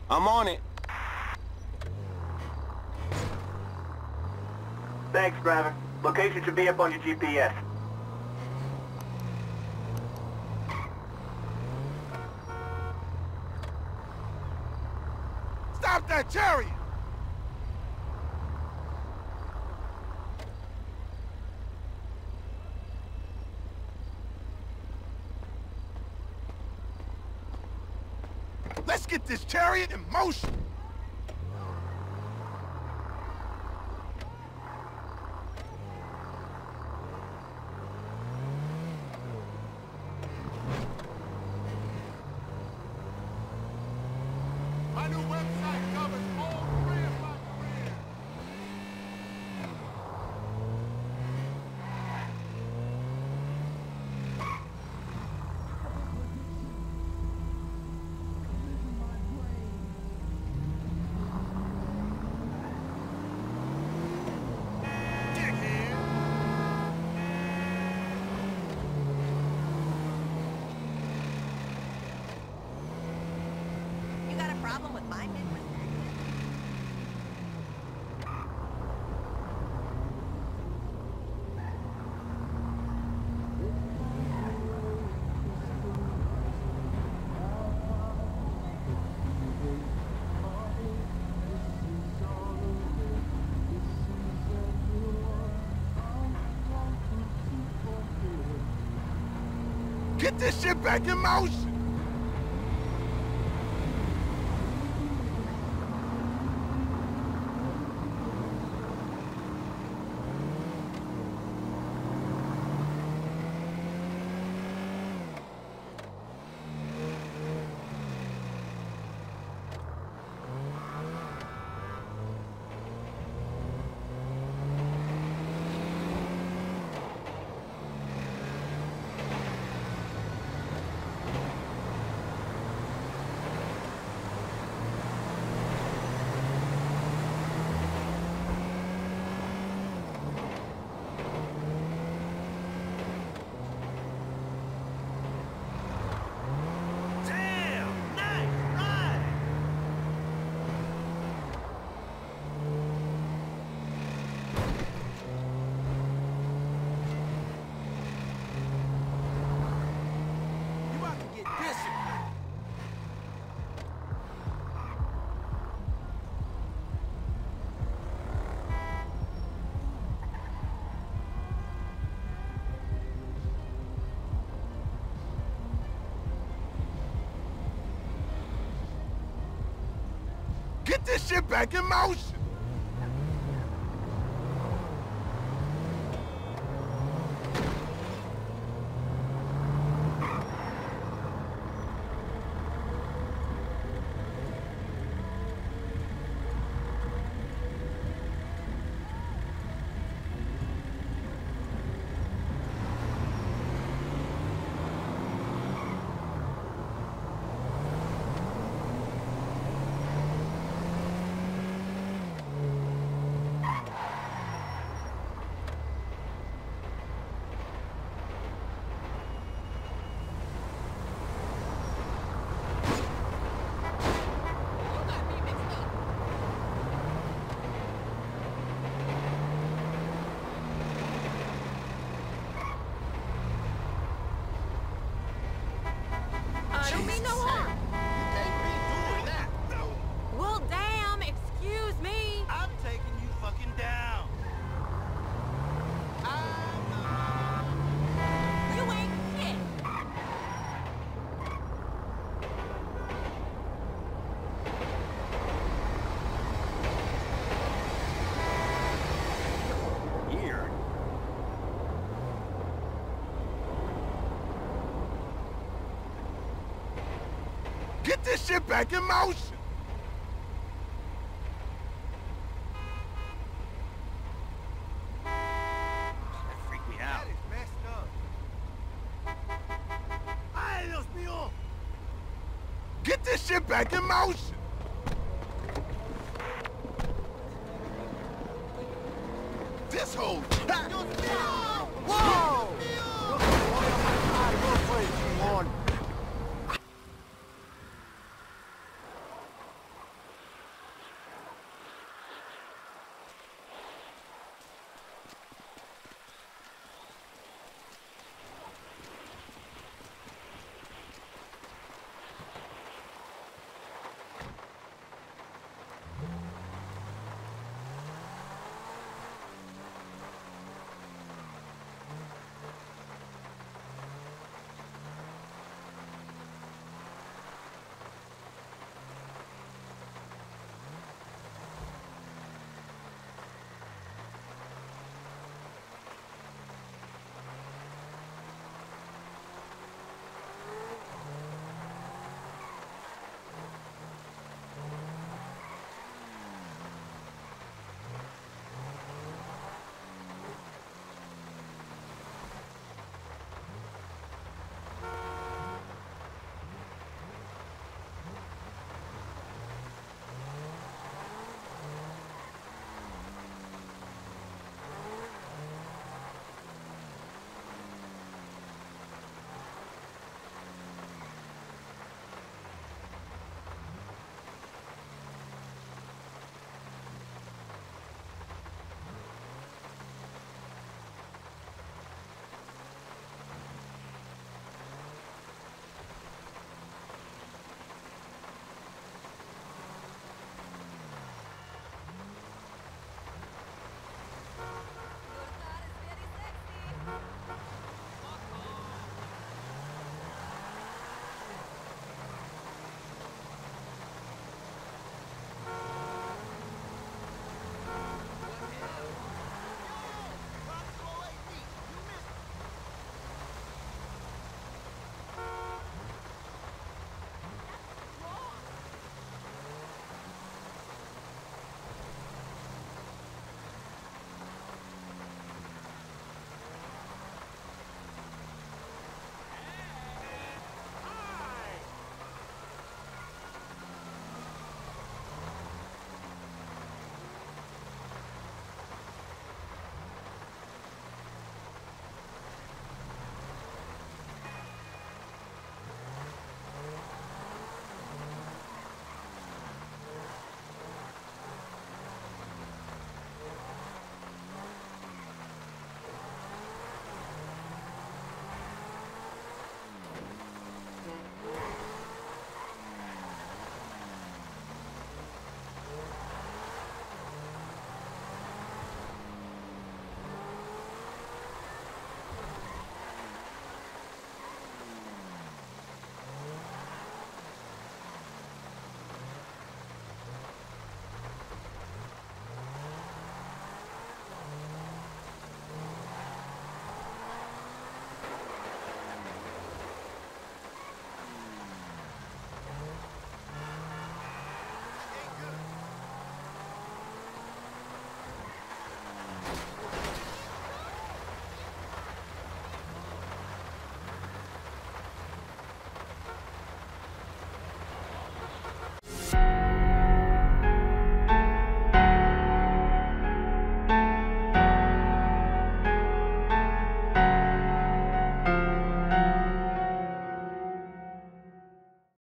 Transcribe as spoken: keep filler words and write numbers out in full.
I'm on it. Thanks, driver. Location should be up on your G P S. Stop that chariot! Let's get this chariot in motion! My new website covers all three of my careers. You got a problem with my Midwest Get this shit back in motion! Get this shit back in motion! I don't mean no harm. You can't be doing that! No! Well, damn, excuse me. I'm taking you fucking down! You ain't shit. Weird. Get this shit back in motion! That freaked me out. That is messed up. Ay, Dios mío! Get this shit back in motion! This whole... Ah, Dios mío!